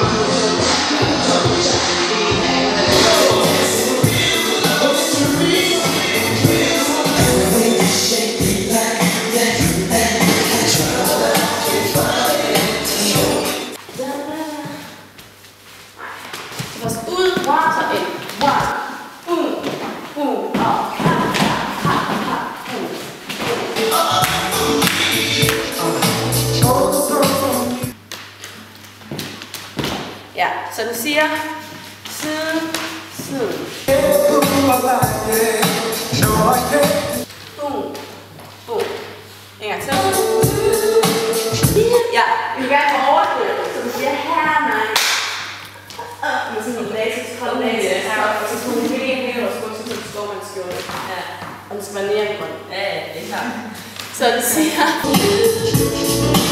Ja, så du siger side, side. Boom, boom. En gang til. Ja, vi vil gerne få overført, så du siger her, nej. Med sådan en latex, koldlatex, og så skal du virkelig ikke hæve og skål, så står man skjorte. Ja. Og den skal være neongrøn. Ja, det er klart. Så du siger